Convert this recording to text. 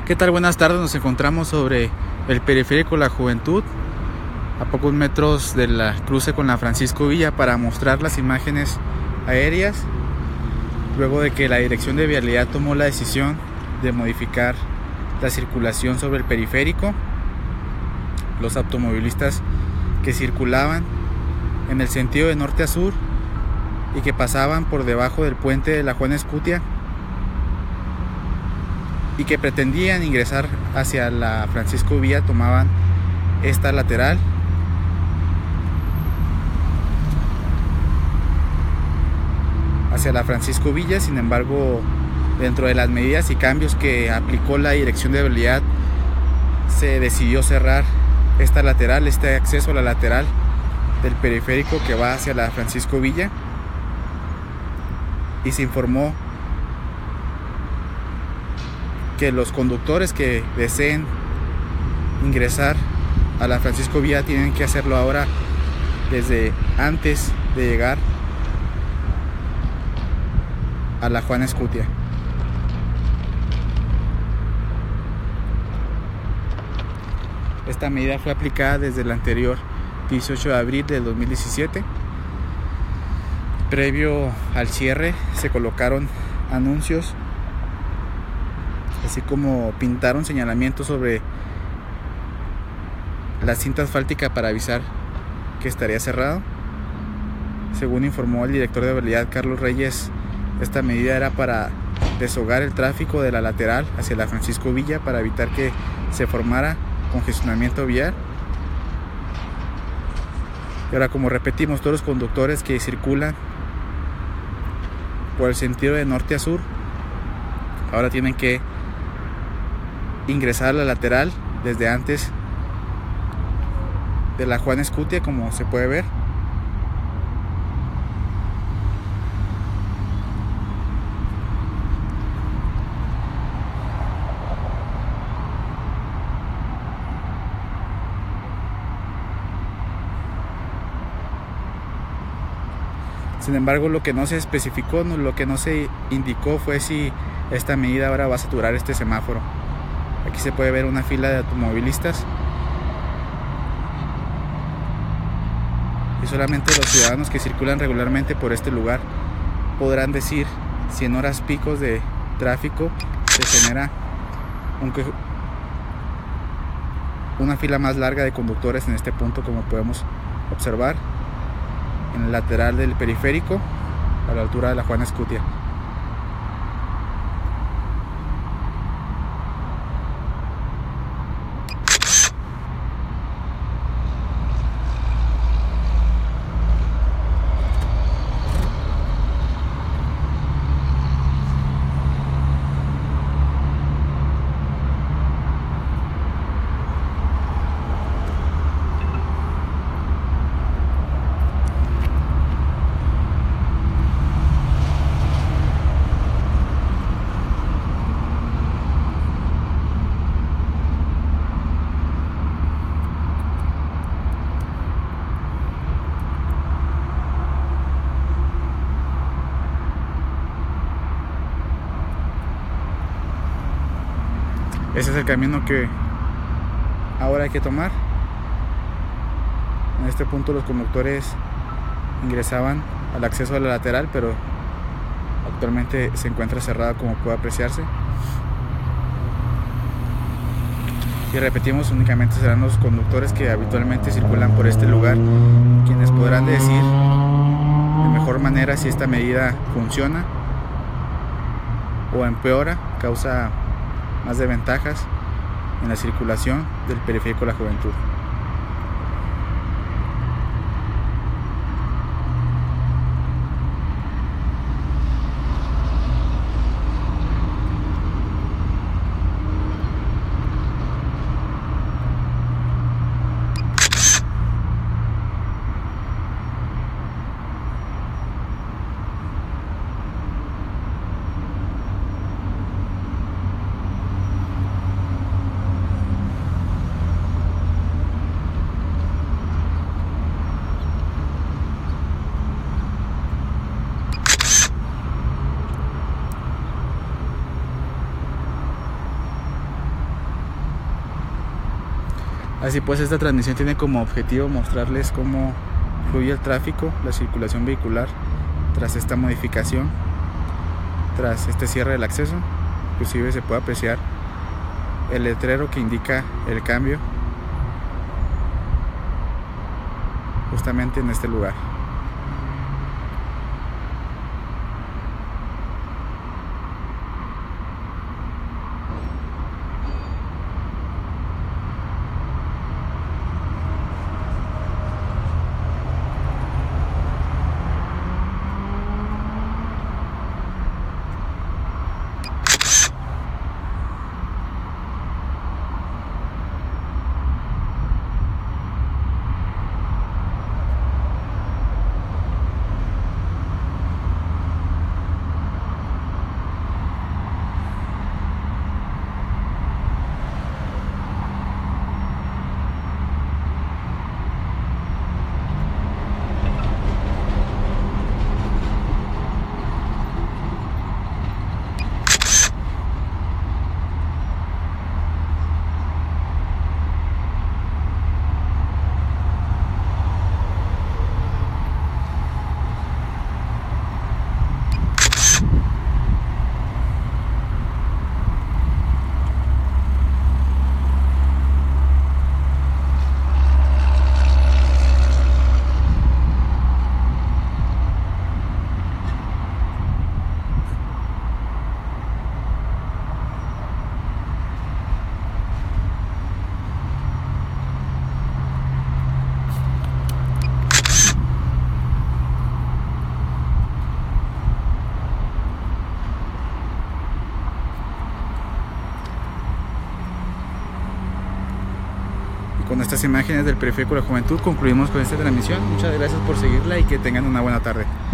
¿Qué tal? Buenas tardes, nos encontramos sobre el periférico La Juventud, a pocos metros de la cruce con la Francisco Villa, para mostrar las imágenes aéreas, luego de que la Dirección de Vialidad tomó la decisión de modificar la circulación sobre el periférico. Los automovilistas que circulaban en el sentido de norte a sur y que pasaban por debajo del puente de la Juan Escutia y que pretendían ingresar hacia la Francisco Villa tomaban esta lateral. Hacia la Francisco Villa. Sin embargo, dentro de las medidas y cambios que aplicó la Dirección de Vialidad, se decidió cerrar esta lateral, este acceso a la lateral del periférico que va hacia la Francisco Villa, y se informó que los conductores que deseen ingresar a la Francisco Villa tienen que hacerlo ahora desde antes de llegar a la Juan Escutia. Esta medida fue aplicada desde el anterior 18 de abril de 2017. Previo al cierre se colocaron anuncios, así como pintaron señalamientos sobre la cinta asfáltica para avisar que estaría cerrado. Según informó el director de vialidad, Carlos Reyes, esta medida era para deshogar el tráfico de la lateral hacia la Francisco Villa, para evitar que se formara congestionamiento vial. Y ahora, como repetimos, todos los conductores que circulan por el sentido de norte a sur ahora tienen que ingresar a la lateral desde antes de la Juan Escutia, como se puede ver. Sin embargo, lo que no se especificó, lo que no se indicó fue si esta medida ahora va a saturar este semáforo. Aquí se puede ver una fila de automovilistas y solamente los ciudadanos que circulan regularmente por este lugar podrán decir si en horas picos de tráfico se genera una fila más larga de conductores en este punto, como podemos observar en el lateral del periférico a la altura de la Juan Escutia. Ese es el camino que ahora hay que tomar. En este punto los conductores ingresaban al acceso a la lateral, pero actualmente se encuentra cerrada, como puede apreciarse. Y repetimos, únicamente serán los conductores que habitualmente circulan por este lugar quienes podrán decir de mejor manera si esta medida funciona o empeora, causa más desventajas en la circulación del periférico La Juventud. Así pues, esta transmisión tiene como objetivo mostrarles cómo fluye el tráfico, la circulación vehicular tras esta modificación, tras este cierre del acceso. Inclusive se puede apreciar el letrero que indica el cambio justamente en este lugar. Con estas imágenes del Periférico de la Juventud concluimos con esta transmisión. Muchas gracias por seguirla y que tengan una buena tarde.